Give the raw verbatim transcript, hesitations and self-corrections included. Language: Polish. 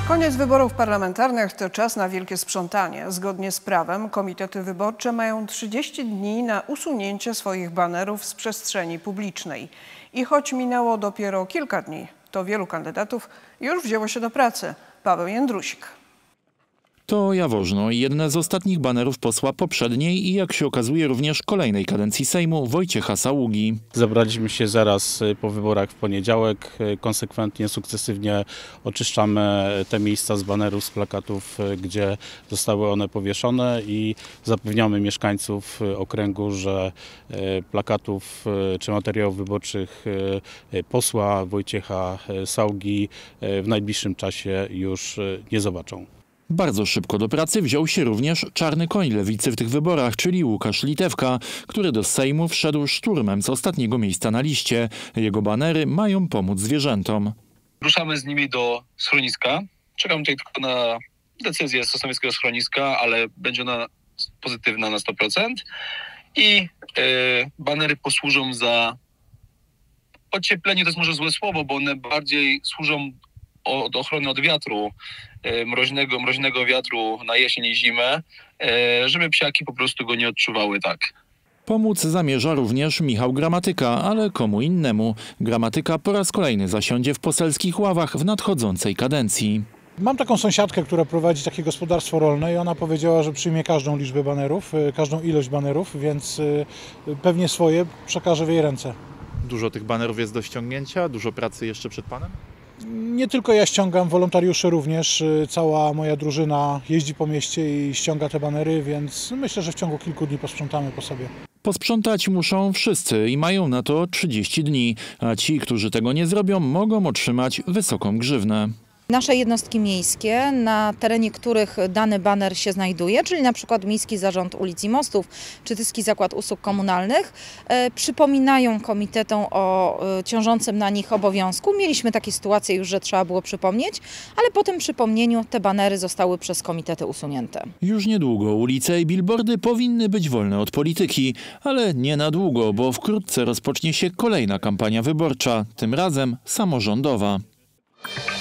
Koniec wyborów parlamentarnych to czas na wielkie sprzątanie. Zgodnie z prawem komitety wyborcze mają trzydzieści dni na usunięcie swoich banerów z przestrzeni publicznej. I choć minęło dopiero kilka dni, to wielu kandydatów już wzięło się do pracy. Paweł Jędrusik. To Jaworzno i jedne z ostatnich banerów posła poprzedniej i jak się okazuje również kolejnej kadencji Sejmu Wojciecha Saługi. Zebraliśmy się zaraz po wyborach w poniedziałek. Konsekwentnie, sukcesywnie oczyszczamy te miejsca z banerów, z plakatów, gdzie zostały one powieszone i zapewniamy mieszkańców okręgu, że plakatów czy materiałów wyborczych posła Wojciecha Saługi w najbliższym czasie już nie zobaczą. Bardzo szybko do pracy wziął się również czarny koń lewicy w tych wyborach, czyli Łukasz Litewka, który do Sejmu wszedł szturmem z ostatniego miejsca na liście. Jego banery mają pomóc zwierzętom. Ruszamy z nimi do schroniska. Czekam tutaj tylko na decyzję sosnowieckiego schroniska, ale będzie ona pozytywna na sto procent. I yy, banery posłużą za ocieplenie, to jest może złe słowo, bo one bardziej służą od ochrony od wiatru, mroźnego, mroźnego wiatru na jesień i zimę, żeby psiaki po prostu go nie odczuwały tak. Pomóc zamierza również Michał Gramatyka, ale komu innemu. Gramatyka po raz kolejny zasiądzie w poselskich ławach w nadchodzącej kadencji. Mam taką sąsiadkę, która prowadzi takie gospodarstwo rolne i ona powiedziała, że przyjmie każdą liczbę banerów, każdą ilość banerów, więc pewnie swoje przekaże w jej ręce. Dużo tych banerów jest do ściągnięcia? Dużo pracy jeszcze przed panem? Nie tylko ja ściągam, wolontariusze również. Cała moja drużyna jeździ po mieście i ściąga te banery, więc myślę, że w ciągu kilku dni posprzątamy po sobie. Posprzątać muszą wszyscy i mają na to trzydzieści dni, a ci, którzy tego nie zrobią, mogą otrzymać wysoką grzywnę. Nasze jednostki miejskie, na terenie których dany baner się znajduje, czyli na przykład Miejski Zarząd Ulic i Mostów czy Tyski Zakład Usług Komunalnych, e, przypominają komitetom o e, ciążącym na nich obowiązku. Mieliśmy takie sytuacje już, że trzeba było przypomnieć, ale po tym przypomnieniu te banery zostały przez komitety usunięte. Już niedługo ulice i billboardy powinny być wolne od polityki, ale nie na długo, bo wkrótce rozpocznie się kolejna kampania wyborcza, tym razem samorządowa.